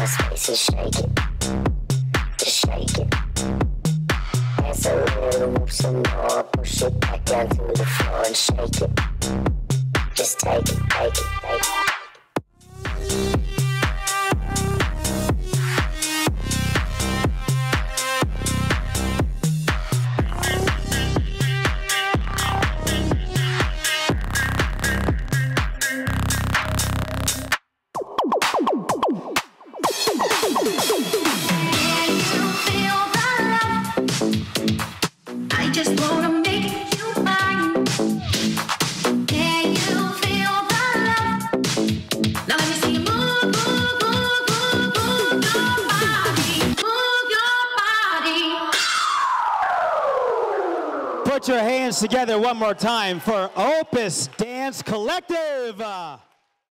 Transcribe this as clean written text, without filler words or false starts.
space and shake it. Just shake it. Dance a little, move some more. Push it back down to the floor and shake it. Just take it, take it, take it. Put your hands together one more time for Opus Dance Collective.